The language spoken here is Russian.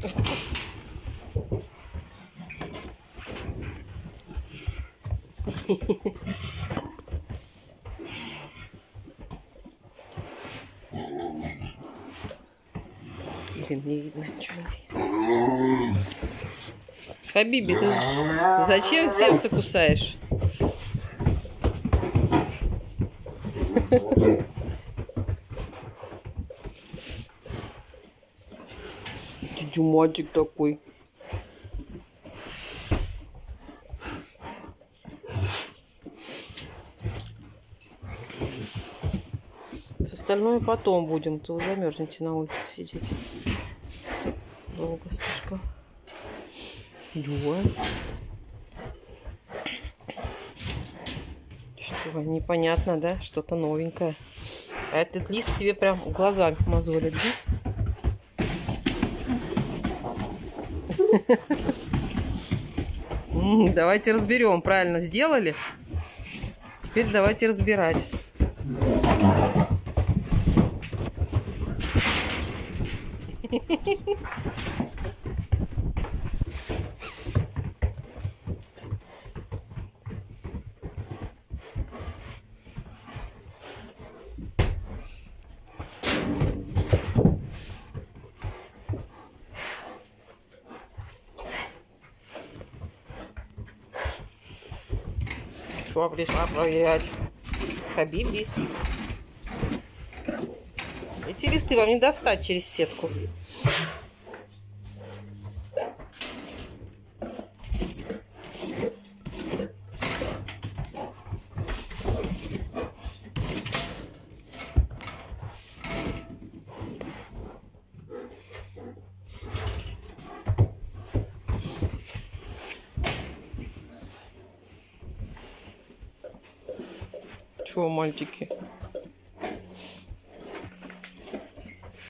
Блин, не видно, что не. Хабиби, ты зачем сердце кусаешь? Дюдюматик такой. Остальное потом будем, то вы замерзнете на улице сидеть. Долго слишком. Дюа. Что, непонятно, да? Что-то новенькое. А этот лист тебе прям глаза мозолит, да? Давайте разберем. Правильно сделали? Теперь давайте разбирать. Что пришла проверять? Хабиби. Эти листы вам не достать через сетку. Чего, мальчики?